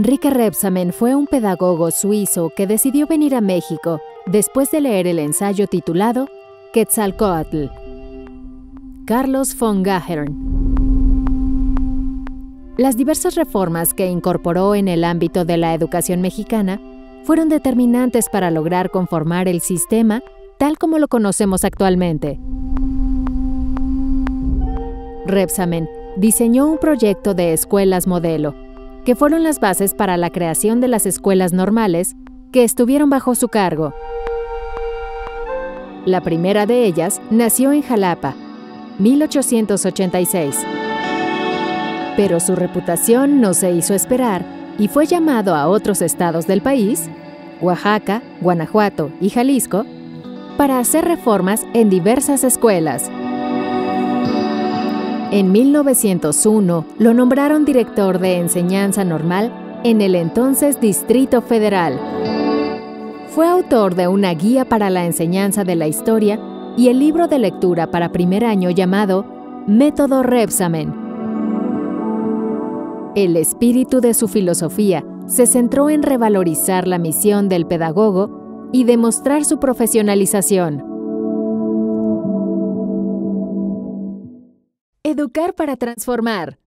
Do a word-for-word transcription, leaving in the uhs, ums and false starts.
Enrique Rebsamen fue un pedagogo suizo que decidió venir a México después de leer el ensayo titulado Quetzalcóatl. Carlos von Gahern. Las diversas reformas que incorporó en el ámbito de la educación mexicana fueron determinantes para lograr conformar el sistema tal como lo conocemos actualmente. Rebsamen diseñó un proyecto de escuelas modelo, que fueron las bases para la creación de las escuelas normales que estuvieron bajo su cargo. La primera de ellas nació en Jalapa, mil ochocientos ochenta y seis. Pero su reputación no se hizo esperar y fue llamado a otros estados del país, Oaxaca, Guanajuato y Jalisco, para hacer reformas en diversas escuelas. En mil novecientos uno lo nombraron director de enseñanza normal en el entonces Distrito Federal. Fue autor de una guía para la enseñanza de la historia y el libro de lectura para primer año llamado Método Rebsamen. El espíritu de su filosofía se centró en revalorizar la misión del pedagogo y demostrar su profesionalización. Educar para transformar.